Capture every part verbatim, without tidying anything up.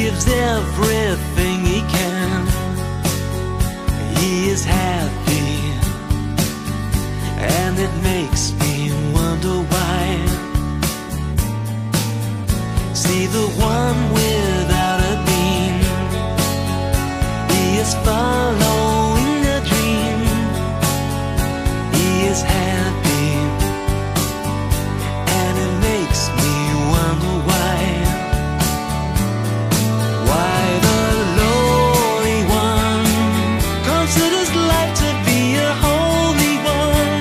gives everything he can. He is happy, and it makes me wonder why. See the one without a beam, he is following a dream. He is happy, and it makes me wonder why. Why the lonely one considers life to be a holy one.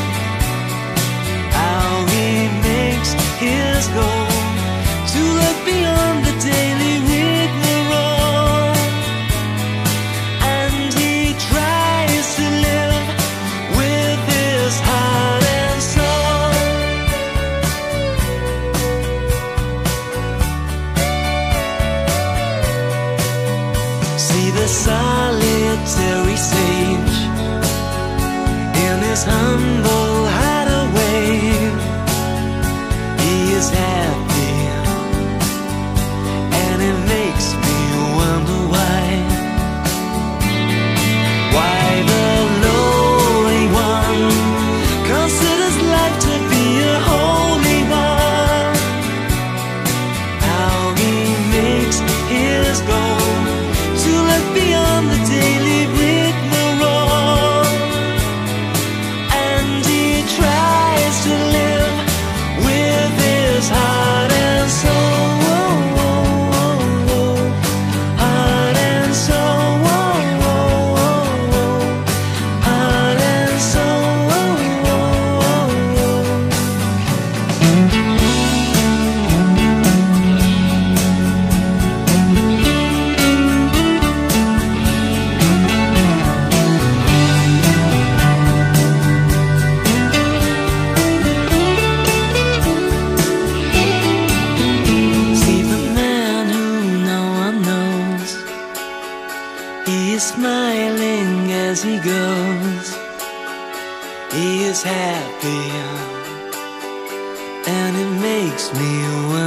How he makes his goal to look beyond the daily rigmarole, and he tries to live with his heart and soul. See the solitary sage in his humble hideaway. He is happy, and it makes me wonder why. Why the lonely one considers life to be a holy one. How he makes his goal to look beyond the daily rigmarole, and he tries to live with his heart and soul. Heart and soul. Heart and soul. See the man who no one knows, he is smiling as he goes. He is happy, and it makes me wonder